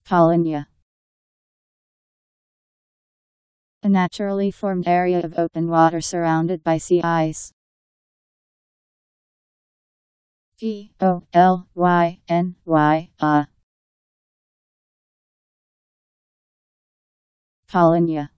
Polynya. A naturally formed area of open water surrounded by sea ice. Polynya. Polynya.